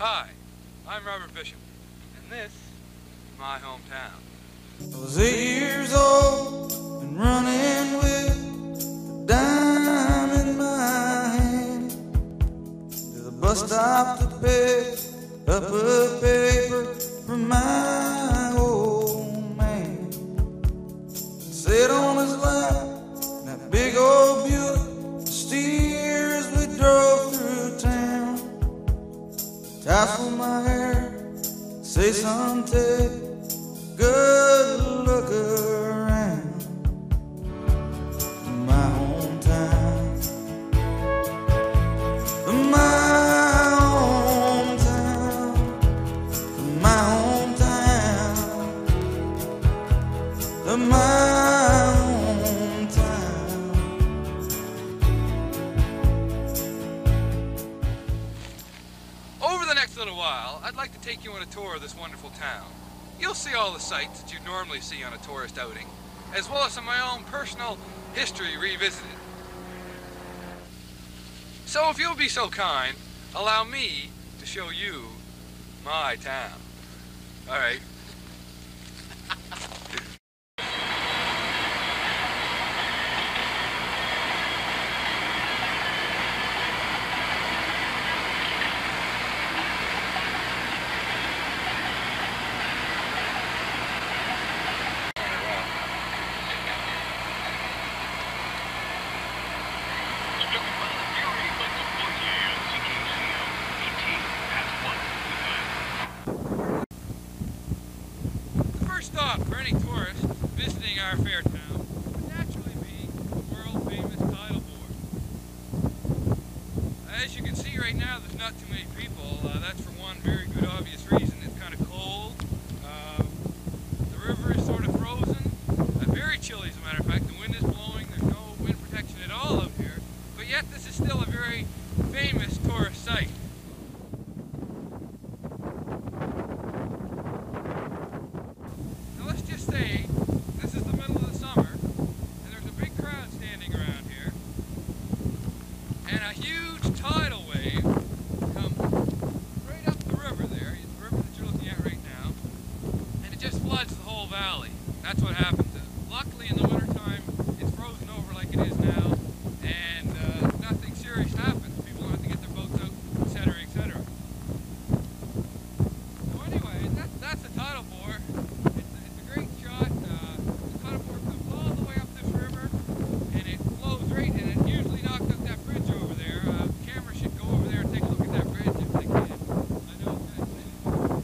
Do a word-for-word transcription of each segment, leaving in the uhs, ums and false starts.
Hi, I'm Robert Bishop, and this is my hometown. I was eight years old and running with a dime in my hand to the bus stop to pick up a paper from my old man. Sat on his lap in that big old Buick, steer as we drove through town. Tassel my hair, say something. Good look around my hometown, my hometown, my hometown, my hometown. Over the next little while, I'd like to take you on a tour of this wonderful town. You'll see all the sights that you'd normally see on a tourist outing, as well as some of my own personal history revisited. So if you'll be so kind, allow me to show you my town. All right. Stop for any tourist visiting our fair town would naturally be the world famous tidal board. As you can see right now, there's not too many people. Uh, that's for one very good obvious reason. It's kind of cold. Uh, the river is sort of frozen. Uh, very chilly, as a matter of fact. The wind is blowing. There's no wind protection at all out here. But yet this is still a very famous tourist site. Let's just say this is the middle of the summer and there's a big crowd standing around here and a huge tidal wave comes right up the river there, the river that you're looking at right now, and it just floods the whole valley. That's what happens. Luckily in the wintertime it's frozen over like it is now, and uh, nothing serious happens. People don't have to get their boats out, et cetera, et cetera. So anyway, that, that's the tidal bore. Great shot. Uh, the tidal board comes all the way up this river and it flows right, and it usually knocks out that bridge over there. Uh, the camera should go over there and take a look at that bridge if they can. I know it's kind of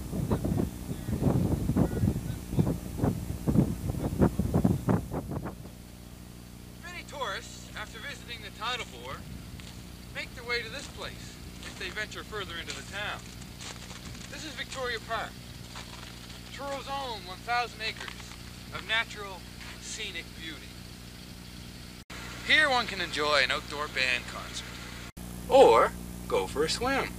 Many tourists, after visiting the tidal bore, make their way to this place if they venture further into the town. This is Victoria Park. Truro's own one thousand acres of natural, scenic beauty. Here one can enjoy an outdoor band concert, or go for a swim.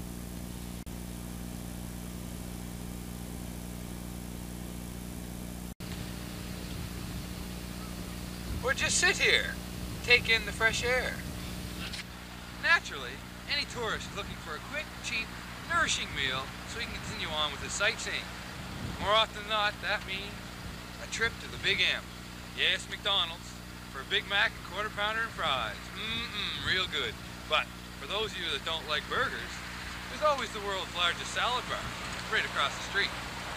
Or just sit here, take in the fresh air. Naturally, any tourist is looking for a quick, cheap, nourishing meal so he can continue on with his sightseeing. More often than not, that means a trip to the Big M. Yes, McDonald's, for a Big Mac, a quarter pounder, and fries. Mmm, real good. But for those of you that don't like burgers, there's always the world's largest salad bar, right across the street.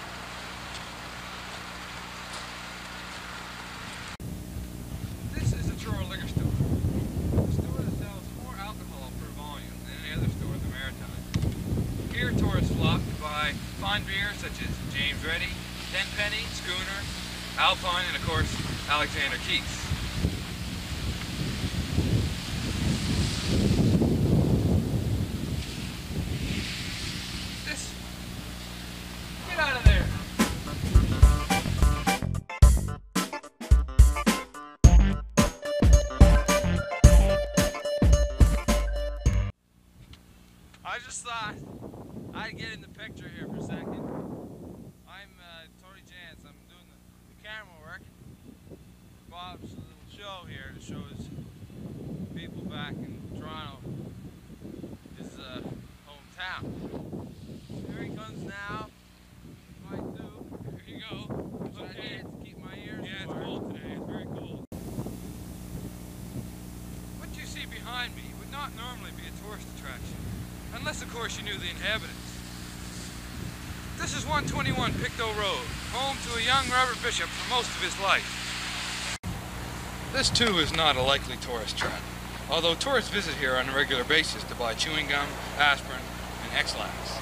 This is a Truro liquor store. A store that sells more alcohol per volume than any other store in the Maritime. Here, tourists flock to buy fine beers such as James Reddy, Tenpenny, Schooner, Alpine, and of course, Alexander Keith's. This... Get out of there! I just thought I'd get in the picture here for a second. I'm uh, Tony Jantz. I'm doing the, the camera work. Bob's little show here that shows people back in Toronto, his uh, hometown. now. I do. Here you go. Okay. To keep my ears yeah, it's cold today. It's very cold. What you see behind me would not normally be a tourist attraction, unless of course you knew the inhabitants. This is one twenty-one Pictou Road, home to a young Robert Bishop for most of his life. This too is not a likely tourist trap, although tourists visit here on a regular basis to buy chewing gum, aspirin, and X-Lax.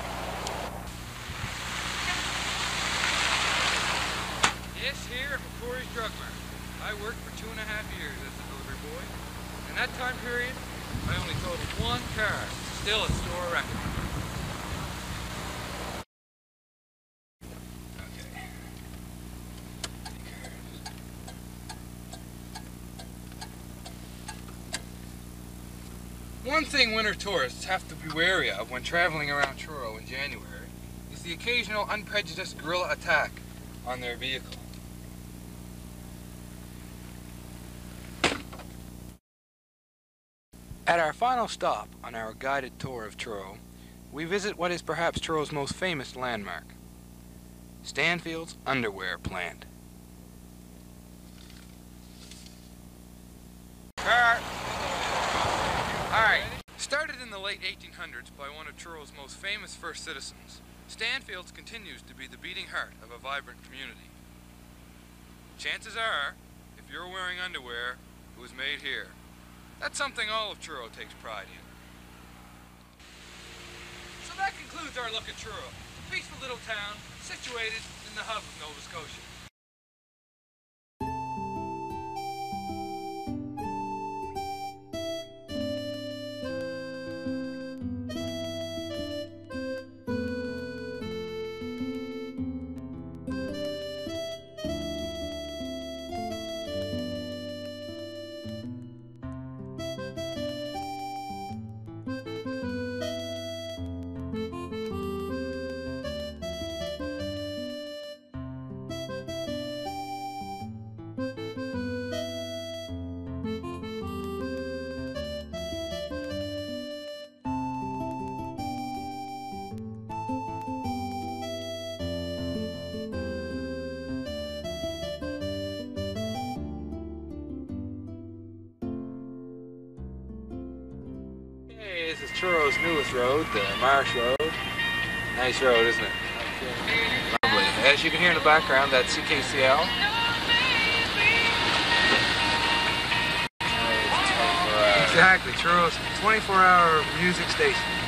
Yes, here at McCrory's Drug Mart. I worked for two and a half years as a delivery boy. In that time period, I only totaled one car, still a store record. One thing winter tourists have to be wary of when traveling around Truro in January is the occasional unprejudiced guerrilla attack on their vehicle. At our final stop on our guided tour of Truro, we visit what is perhaps Truro's most famous landmark, Stanfield's underwear plant. Car. Alright, started in the late eighteen hundreds by one of Truro's most famous first citizens, Stanfield's continues to be the beating heart of a vibrant community. Chances are, if you're wearing underwear, it was made here. That's something all of Truro takes pride in. So that concludes our look at Truro, a peaceful little town situated in the hub of Nova Scotia. This is Truro's newest road, the Marsh Road. Nice road, isn't it? Lovely. As you can hear in the background, that's C K C L. Exactly, Truro's twenty-four hour music station.